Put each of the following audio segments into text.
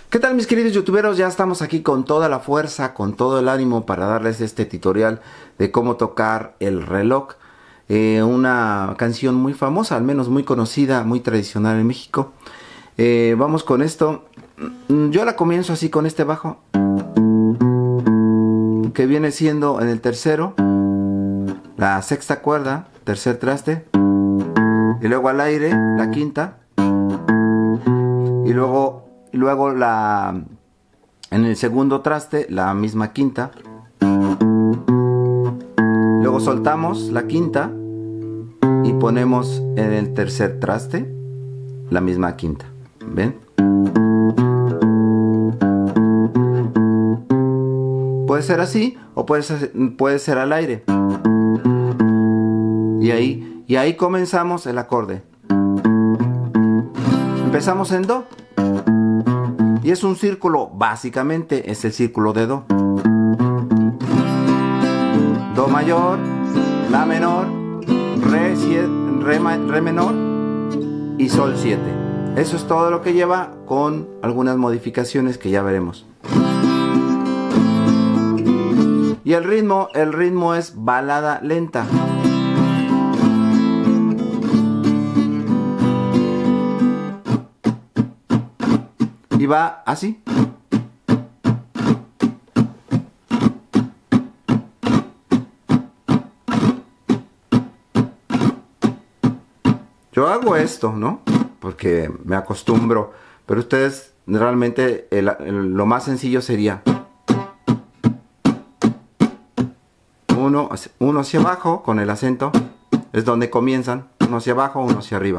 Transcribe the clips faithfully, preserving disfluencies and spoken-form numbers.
¿Qué tal, mis queridos youtuberos? Ya estamos aquí con toda la fuerza, con todo el ánimo para darles este tutorial de cómo tocar el reloj. Eh, una canción muy famosa, al menos muy conocida, muy tradicional en México. Eh, vamos con esto. Yo la comienzo así con este bajo, que viene siendo en el tercero, la sexta cuerda, tercer traste, y luego al aire, la quinta, y luego... Y luego la, en el segundo traste, la misma quinta. Luego soltamos la quinta y ponemos en el tercer traste la misma quinta. ¿Ven? Puede ser así o puede ser, puede ser al aire. Y ahí, y ahí comenzamos el acorde. Empezamos en do. Y es un círculo, básicamente es el círculo de do. Do mayor, la menor, re, siete, re, re menor y sol siete. Eso es todo lo que lleva, con algunas modificaciones que ya veremos. Y el ritmo, el ritmo es balada lenta. Y va así. Yo hago esto, ¿no? Porque me acostumbro. Pero ustedes realmente el, el, lo más sencillo sería uno, uno hacia abajo con el acento. Es donde comienzan. Uno hacia abajo, uno hacia arriba.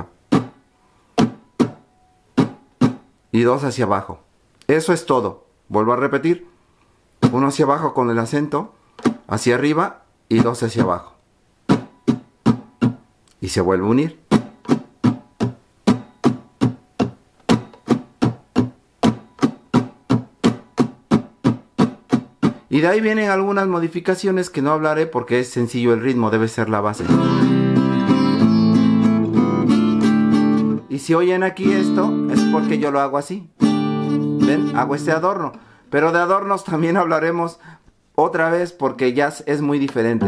Y dos hacia abajo. Eso es todo. Vuelvo a repetir. Uno hacia abajo con el acento, hacia arriba y dos hacia abajo. Y se vuelve a unir. Y de ahí vienen algunas modificaciones que no hablaré porque es sencillo el ritmo, debe ser la base. Y si oyen aquí esto, es porque yo lo hago así. ¿Ven? Hago este adorno. Pero de adornos también hablaremos otra vez porque ya es muy diferente.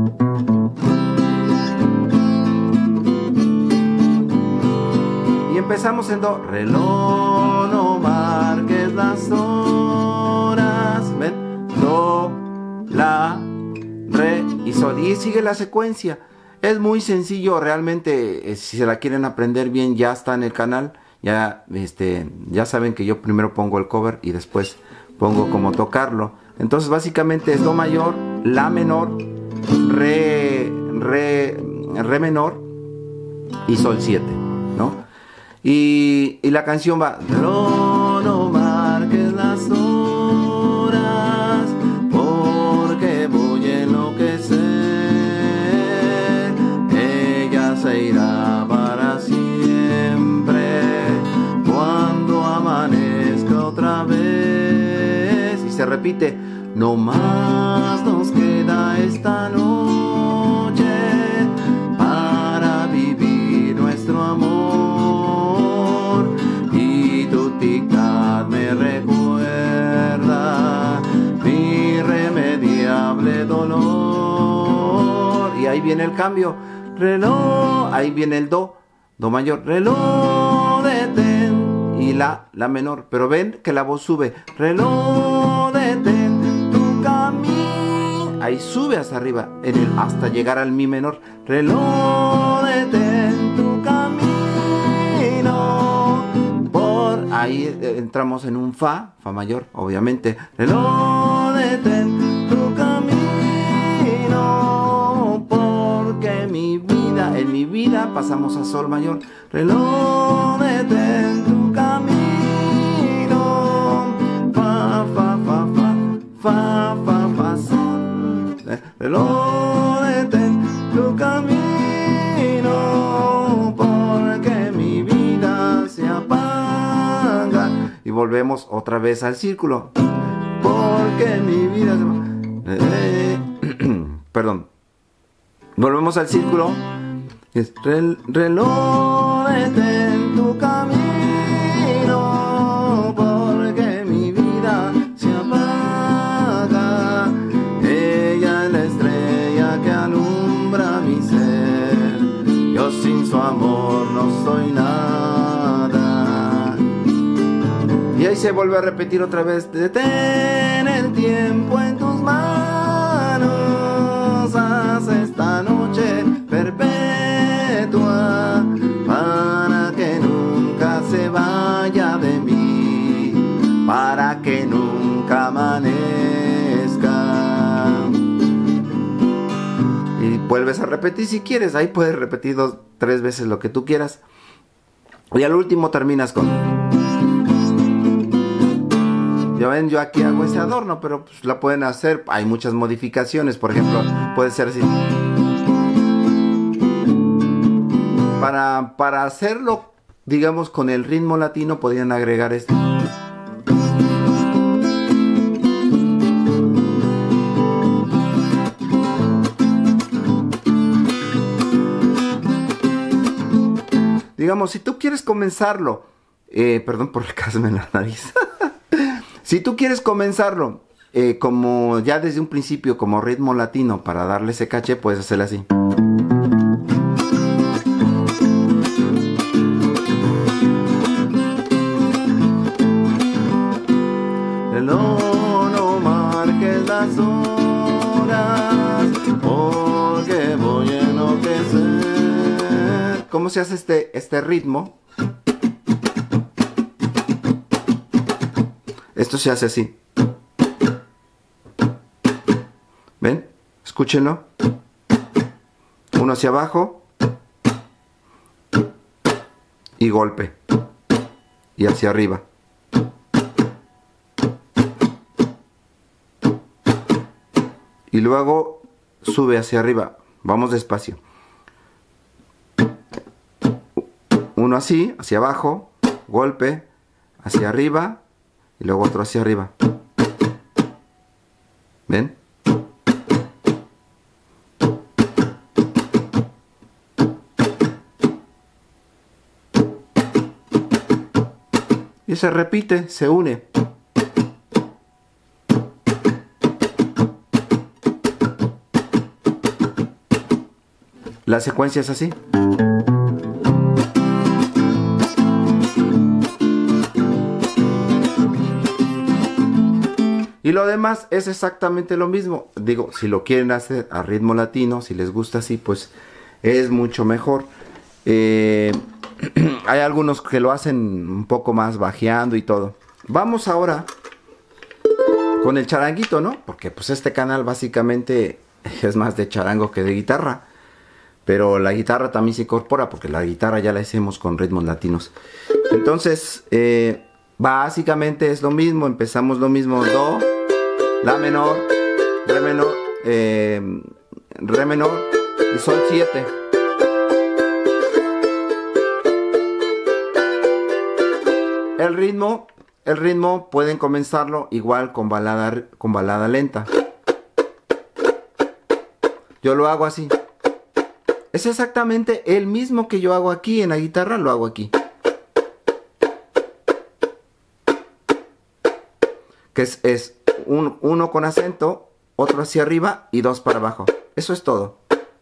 Y empezamos en do. Reloj, no marques las horas. ¿Ven? Do, la, re y sol. Y sigue la secuencia. Es muy sencillo, realmente. eh, si se la quieren aprender bien, ya está en el canal. Ya, este, ya saben que yo primero pongo el cover y después pongo cómo tocarlo. Entonces básicamente es do mayor, la menor, re, re, re menor y sol siete, ¿no? Y, y la canción va: no, no marques las horas porque voy a enloquecer. Ella se irá para siempre cuando amanezca otra vez. Y se repite: no más nos queda esta noche para vivir nuestro amor. Y tu tic-tac me recuerda mi irremediable dolor. Y ahí viene el cambio. Reloj, ahí viene el do, do mayor, reloj detén, y la, la menor, pero ven que la voz sube, reloj detén tu camino, ahí sube hasta arriba, en el, hasta llegar al mi menor, reloj detén tu camino, por ahí eh, entramos en un fa, fa mayor, obviamente, reloj detén tu camino. Mi vida, en mi vida pasamos a sol mayor. Reloj detén tu camino. Fa, fa, fa, fa, fa, fa, fa, sol. Reloj detén tu camino porque mi vida se apaga. Y volvemos otra vez al círculo. Porque mi vida se apaga. Eh, perdón. Volvemos al círculo. Es rel, reloj detén tu camino porque Y ahí se vuelve a repetir otra vez. Detén el tiempo en tus manos, haz esta noche perpetua para que nunca se vaya de mí, para que nunca amanezca. Y vuelves a repetir si quieres. Ahí puedes repetir dos, tres veces lo que tú quieras. Y al último terminas con... Ya ven, yo aquí hago ese adorno, pero pues la pueden hacer. Hay muchas modificaciones. Por ejemplo, puede ser así. Para, para hacerlo, digamos, con el ritmo latino, podrían agregar esto. Digamos, si tú quieres comenzarlo, eh, perdón por recargarme en la nariz. Si tú quieres comenzarlo eh, como ya desde un principio, como ritmo latino, para darle ese caché, puedes hacerlo así. No, no marques las horas, porque voy a enloquecer. ¿Cómo se hace este, este ritmo? Esto se hace así. ¿Ven? Escúchenlo. Uno hacia abajo. Y golpe. Y hacia arriba. Y luego sube hacia arriba. Vamos despacio. Uno así, hacia abajo. Golpe. Hacia arriba. Y luego otro hacia arriba. ¿Ven? Y se repite, se une. La secuencia es así. Y lo demás es exactamente lo mismo. Digo, si lo quieren hacer a ritmo latino, si les gusta así, pues es mucho mejor. Eh, hay algunos que lo hacen un poco más bajeando y todo. Vamos ahora con el charanguito, ¿no? Porque pues este canal básicamente es más de charango que de guitarra. Pero la guitarra también se incorpora, porque la guitarra ya la hacemos con ritmos latinos. Entonces, eh, básicamente es lo mismo. Empezamos lo mismo. Do, la menor, re menor, eh, re menor y sol siete. El ritmo, el ritmo pueden comenzarlo igual con balada, con balada lenta. Yo lo hago así. Es exactamente el mismo que yo hago aquí en la guitarra, lo hago aquí. Que es, es un, uno con acento, otro hacia arriba y dos para abajo. Eso es todo.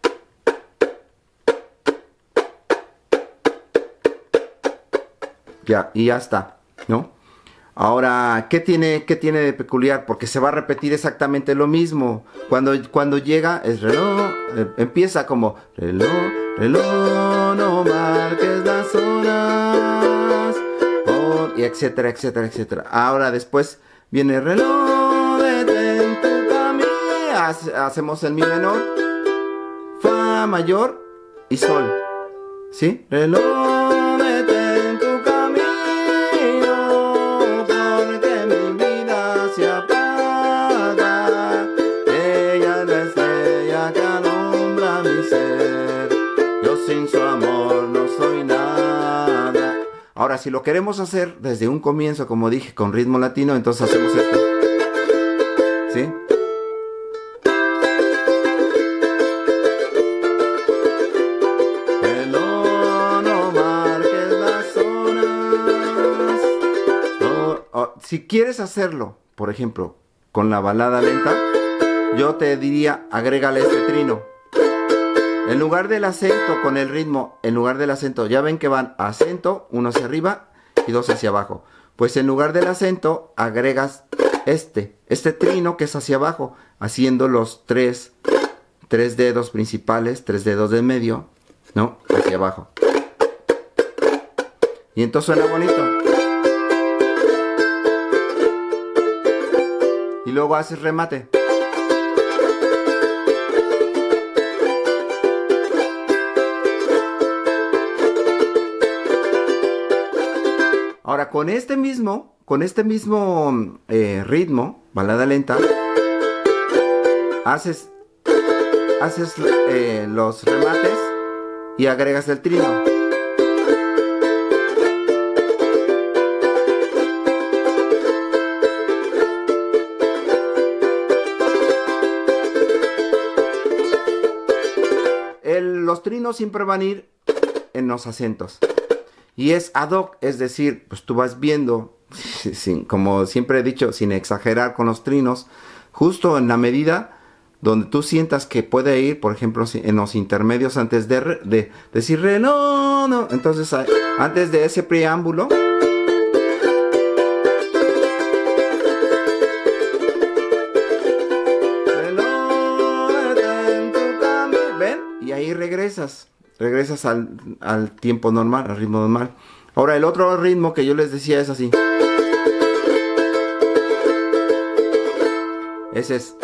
Ya, y ya está, ¿no? Ahora, ¿qué tiene, qué tiene de peculiar? Porque se va a repetir exactamente lo mismo. Cuando, cuando llega, es reloj, eh, empieza como reloj, reloj, no marques las horas, por, y etcétera, etcétera, etcétera. Ahora después viene reloj, detén tu camino. Hace, hacemos el mi menor, fa mayor y sol. ¿Sí? Reloj. Ahora, si lo queremos hacer desde un comienzo, como dije, con ritmo latino, entonces hacemos esto. ¿Sí? No, no marques las horas. Oh, oh. Si quieres hacerlo, por ejemplo, con la balada lenta, yo te diría, agrégale este trino. En lugar del acento con el ritmo, en lugar del acento, ya ven que van acento, uno hacia arriba y dos hacia abajo. Pues en lugar del acento agregas este, este trino que es hacia abajo, haciendo los tres, tres dedos principales, tres dedos de medio, ¿no? Hacia abajo. Y entonces suena bonito. Y luego haces remate. Ahora, con este mismo, con este mismo eh, ritmo, balada lenta, haces, haces eh, los remates y agregas el trino. El, los trinos siempre van a ir en los acentos. Y es ad hoc, es decir, pues tú vas viendo, sin, como siempre he dicho, sin exagerar con los trinos, justo en la medida donde tú sientas que puede ir, por ejemplo, en los intermedios antes de, re, de decir re, no, no, entonces antes de ese preámbulo, ven, y ahí regresas. Regresas al, al tiempo normal, al ritmo normal. Ahora el otro ritmo que yo les decía es así. Ese es.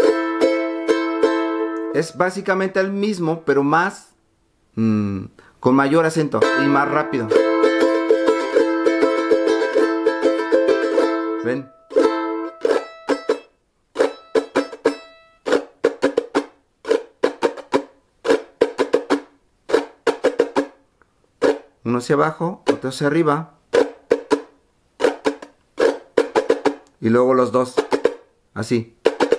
Es básicamente el mismo, pero más... Mmm, con mayor acento y más rápido. ¿Ven? Uno hacia abajo, otro hacia arriba. Y luego los dos. Así.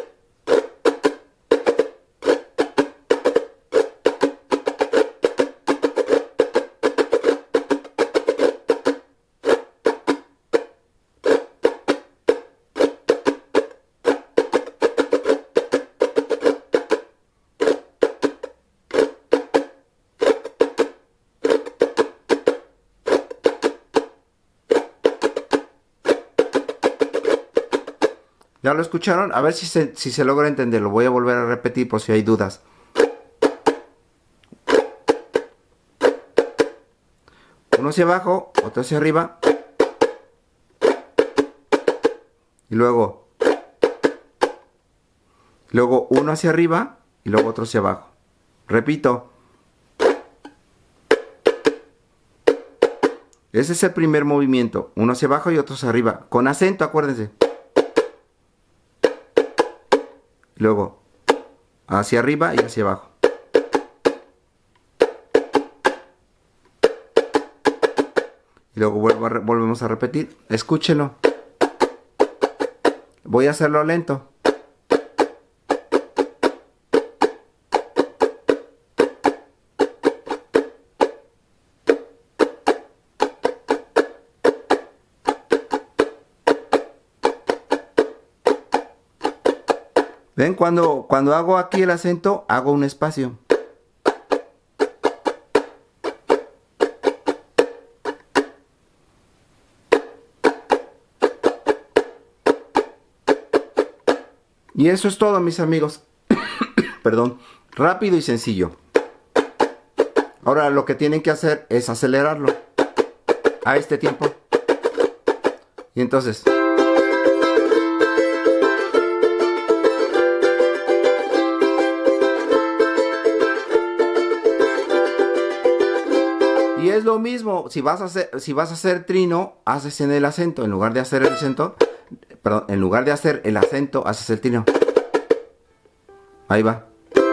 ¿Ya lo escucharon? A ver si se, si se logra entender. Lo voy a volver a repetir por si hay dudas. Uno hacia abajo, otro hacia arriba. Y luego... Luego uno hacia arriba y luego otro hacia abajo. Repito. Ese es el primer movimiento. Uno hacia abajo y otro hacia arriba. Con acento, acuérdense. Luego hacia arriba y hacia abajo. Y luego vuelvo a volvemos a repetir. Escúchenlo. Voy a hacerlo lento. ¿Ven? Cuando, cuando hago aquí el acento, hago un espacio. Y eso es todo, mis amigos. Perdón. Rápido y sencillo. Ahora lo que tienen que hacer es acelerarlo a este tiempo. Y entonces... Y es lo mismo, si vas a hacer, si vas a hacer trino, haces en el acento, en lugar de hacer el acento, perdón, en lugar de hacer el acento, haces el trino. Ahí va.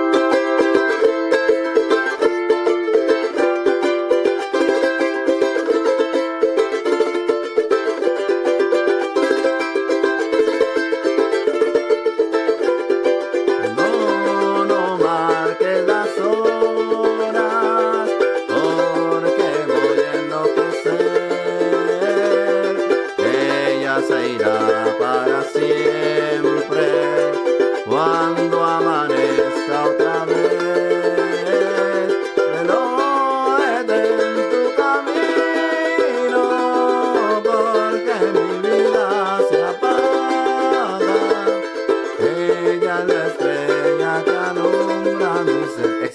Se irá para siempre cuando amanezca otra vez. Reloj en tu camino, porque mi vida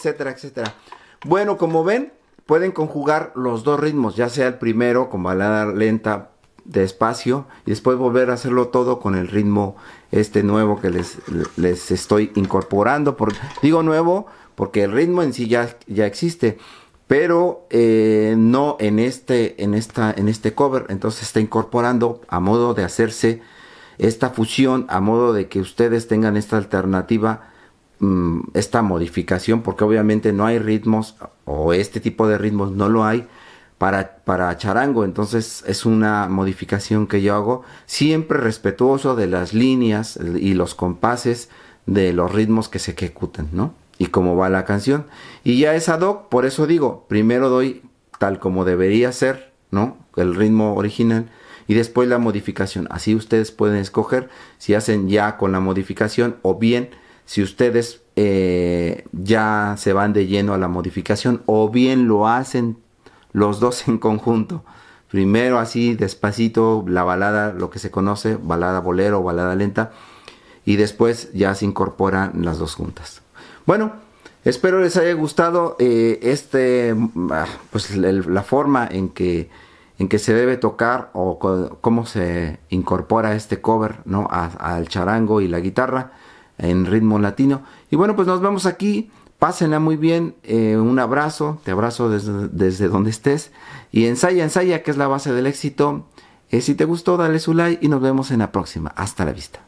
etcétera, etcétera. Bueno, como ven, pueden conjugar los dos ritmos, ya sea el primero con balada lenta despacio y después volver a hacerlo todo con el ritmo este nuevo que les, les estoy incorporando. Por, digo nuevo porque el ritmo en sí ya, ya existe, pero eh, no en este, en, esta, en este cover. Entonces está incorporando a modo de hacerse esta fusión, a modo de que ustedes tengan esta alternativa, mmm, esta modificación, porque obviamente no hay ritmos, o este tipo de ritmos no lo hay para, para charango. Entonces es una modificación que yo hago siempre respetuoso de las líneas y los compases de los ritmos que se ejecutan, ¿no? Y cómo va la canción. Y ya es ad hoc, por eso digo, primero doy tal como debería ser, ¿no? El ritmo original y después la modificación. Así ustedes pueden escoger si hacen ya con la modificación o bien si ustedes eh, ya se van de lleno a la modificación o bien lo hacen los dos en conjunto. Primero así despacito la balada, lo que se conoce, balada bolero o balada lenta, y después ya se incorporan las dos juntas. Bueno, espero les haya gustado eh, este, pues el, la forma en que, en que se debe tocar o co cómo se incorpora este cover, ¿no? A, al charango y la guitarra en ritmo latino. Y bueno, pues nos vemos aquí. Pásenla muy bien, eh, un abrazo, te abrazo desde, desde donde estés y ensaya, ensaya, que es la base del éxito. Eh, si te gustó, dale su like y nos vemos en la próxima. Hasta la vista.